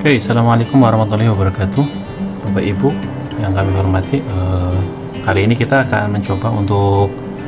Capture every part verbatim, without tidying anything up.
Oke, assalamualaikum warahmatullahi wabarakatuh, Bapak Ibu yang kami hormati. Eh, kali ini kita akan mencoba untuk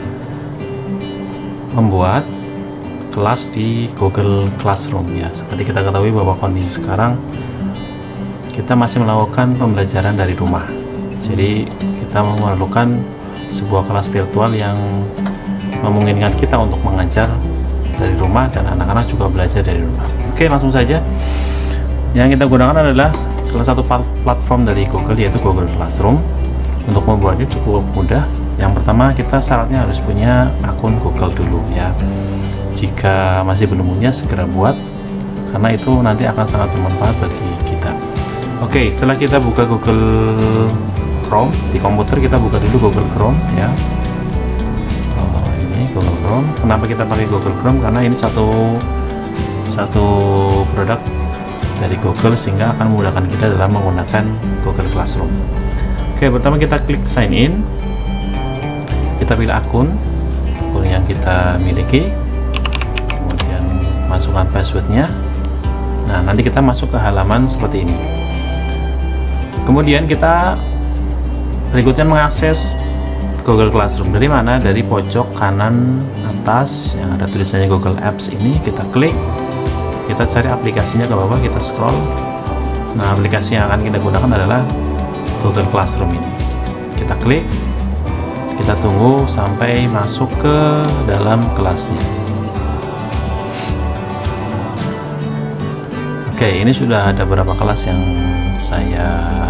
membuat kelas di Google Classroom ya. Seperti kita ketahui bahwa kondisi sekarang kita masih melakukan pembelajaran dari rumah. Jadi kita memerlukan sebuah kelas virtual yang memungkinkan kita untuk mengajar dari rumah dan anak-anak juga belajar dari rumah. Oke, langsung saja. Yang kita gunakan adalah salah satu platform dari Google, yaitu Google Classroom. Untuk membuatnya cukup mudah. Yang pertama, kita syaratnya harus punya akun Google dulu ya. Jika masih belum punya, segera buat, karena itu nanti akan sangat bermanfaat bagi kita. Oke, setelah kita buka Google Chrome di komputer, kita buka dulu Google Chrome ya. Oh, ini Google Chrome. Kenapa kita pakai Google Chrome? Karena ini satu satu produk dari Google, sehingga akan memudahkan kita dalam menggunakan Google Classroom. Oke, pertama kita klik sign in, kita pilih akun akun yang kita miliki, kemudian masukkan passwordnya. Nah, nanti kita masuk ke halaman seperti ini. Kemudian kita berikutnya mengakses Google Classroom. Dari mana? Dari pojok kanan atas yang ada tulisannya Google Apps ini, kita klik. Kita cari aplikasinya ke bawah, kita scroll. Nah, aplikasi yang akan kita gunakan adalah Google Classroom ini. Kita klik, kita tunggu sampai masuk ke dalam kelasnya. Oke, ini sudah ada beberapa kelas yang saya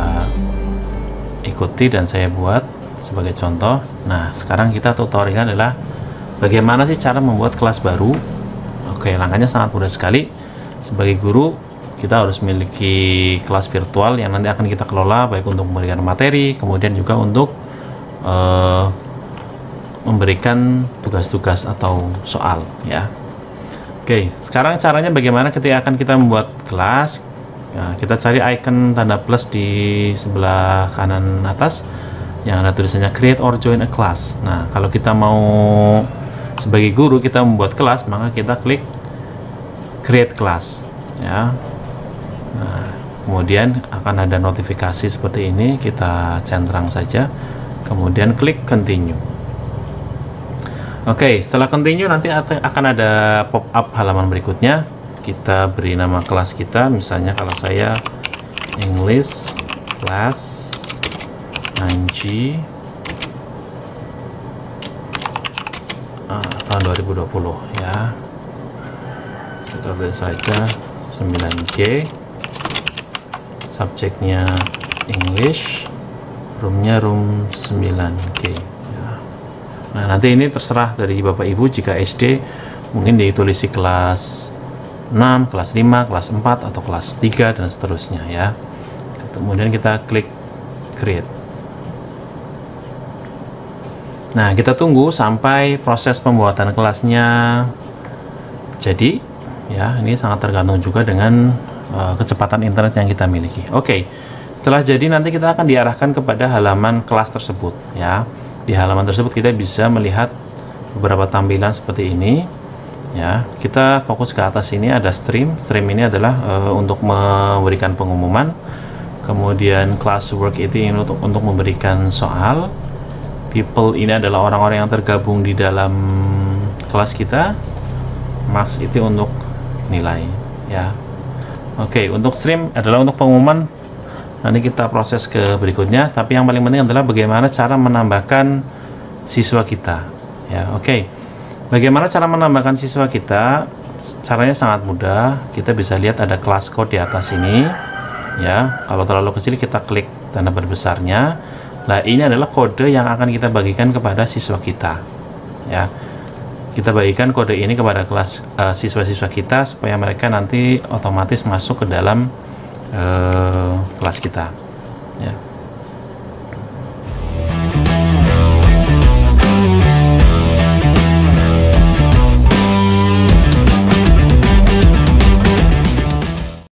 ikuti dan saya buat sebagai contoh. Nah, sekarang kita tutorialnya adalah bagaimana sih cara membuat kelas baru. Oke, langkahnya sangat mudah sekali. Sebagai guru, kita harus memiliki kelas virtual yang nanti akan kita kelola, baik untuk memberikan materi, kemudian juga untuk uh, memberikan tugas-tugas atau soal ya. Oke, sekarang caranya bagaimana ketika akan kita membuat kelas. Ya, kita cari icon tanda plus di sebelah kanan atas yang ada tulisannya create or join a class. Nah, kalau kita mau sebagai guru kita membuat kelas, maka kita klik create class ya. Nah, kemudian akan ada notifikasi seperti ini, kita centang saja, kemudian klik continue. Oke, setelah continue nanti akan ada pop up halaman berikutnya. Kita beri nama kelas kita, misalnya kalau saya English class nine G ah, tahun dua ribu dua puluh ya. Kita beri saja sembilan G, subjeknya English, roomnya room sembilan G ya. Nah, nanti ini terserah dari Bapak Ibu. Jika S D mungkin ditulisi kelas enam, kelas lima, kelas empat, atau kelas tiga dan seterusnya ya. Kemudian kita klik create. Nah, kita tunggu sampai proses pembuatan kelasnya jadi ya. Ini sangat tergantung juga dengan uh, kecepatan internet yang kita miliki. Oke, setelah jadi nanti kita akan diarahkan kepada halaman kelas tersebut ya. Di halaman tersebut kita bisa melihat beberapa tampilan seperti ini ya. Kita fokus ke atas, ini ada stream. Stream ini adalah uh, untuk memberikan pengumuman. Kemudian classwork itu untuk untuk memberikan soal. People ini adalah orang-orang yang tergabung di dalam kelas kita. Marks itu untuk nilai ya. Oke, untuk stream adalah untuk pengumuman. Nanti kita proses ke berikutnya, tapi yang paling penting adalah bagaimana cara menambahkan siswa kita ya. Oke, bagaimana cara menambahkan siswa kita? Caranya sangat mudah. Kita bisa lihat ada kelas code di atas ini ya. Kalau terlalu kecil kita klik tanda perbesarnya. Nah, ini adalah kode yang akan kita bagikan kepada siswa kita ya. Kita bagikan kode ini kepada kelas uh, siswa-siswa kita supaya mereka nanti otomatis masuk ke dalam uh, kelas kita ya.